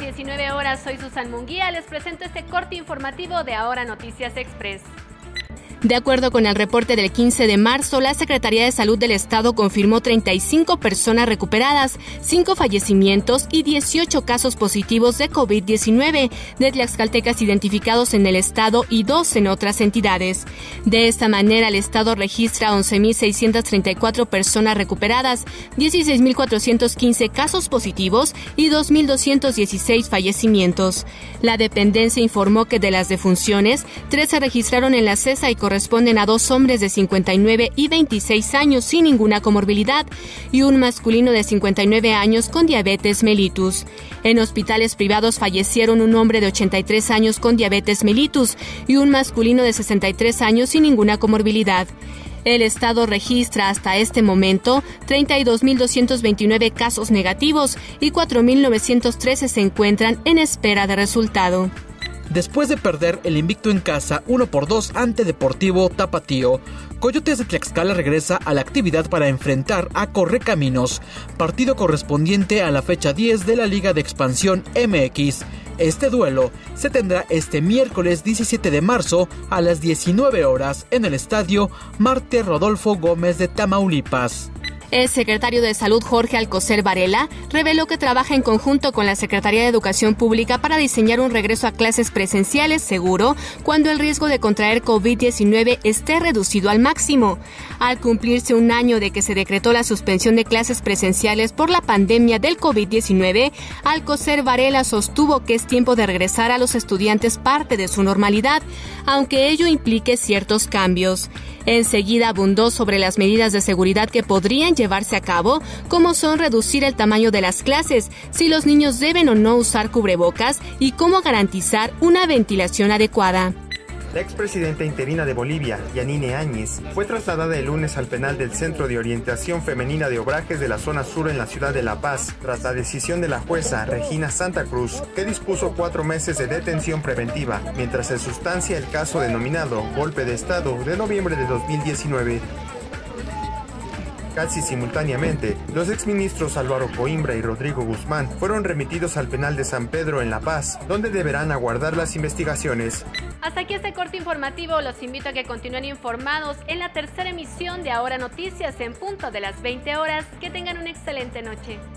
19 horas, soy Susan Munguía, les presento este corte informativo de Ahora Noticias Express. De acuerdo con el reporte del 15 de marzo, la Secretaría de Salud del Estado confirmó 35 personas recuperadas, 5 fallecimientos y 18 casos positivos de COVID-19 de tlaxcaltecas identificados en el Estado y 2 en otras entidades. De esta manera, el Estado registra 11.634 personas recuperadas, 16.415 casos positivos y 2.216 fallecimientos. La dependencia informó que de las defunciones, 3 se registraron en la CESA y corresponden a 2 hombres de 59 y 26 años sin ninguna comorbilidad y un masculino de 59 años con diabetes mellitus. En hospitales privados fallecieron un hombre de 83 años con diabetes mellitus y un masculino de 63 años sin ninguna comorbilidad. El Estado registra hasta este momento 32.229 casos negativos y 4.913 se encuentran en espera de resultado. Después de perder el invicto en casa 1-2 ante Deportivo Tapatío, Coyotes de Tlaxcala regresa a la actividad para enfrentar a Correcaminos, partido correspondiente a la fecha 10 de la Liga de Expansión MX. Este duelo se tendrá este miércoles 17 de marzo a las 19 horas en el estadio Marte Rodolfo Gómez de Tamaulipas. El secretario de Salud, Jorge Alcocer Varela, reveló que trabaja en conjunto con la Secretaría de Educación Pública para diseñar un regreso a clases presenciales seguro cuando el riesgo de contraer COVID-19 esté reducido al máximo. Al cumplirse un año de que se decretó la suspensión de clases presenciales por la pandemia del COVID-19, Alcocer Varela sostuvo que es tiempo de regresar a los estudiantes parte de su normalidad, aunque ello implique ciertos cambios. Enseguida abundó sobre las medidas de seguridad que podrían llevarse a cabo, como son reducir el tamaño de las clases, si los niños deben o no usar cubrebocas y cómo garantizar una ventilación adecuada. La expresidenta interina de Bolivia, Yanine Áñez, fue trasladada el lunes al penal del Centro de Orientación Femenina de Obrajes de la zona sur en la ciudad de La Paz, tras la decisión de la jueza Regina Santa Cruz, que dispuso 4 meses de detención preventiva, mientras se sustancia el caso denominado Golpe de Estado de noviembre de 2019. Casi simultáneamente, los exministros Álvaro Coimbra y Rodrigo Guzmán fueron remitidos al penal de San Pedro en La Paz, donde deberán aguardar las investigaciones. Hasta aquí este corte informativo. Los invito a que continúen informados en la tercera emisión de Ahora Noticias en punto de las 20 horas. Que tengan una excelente noche.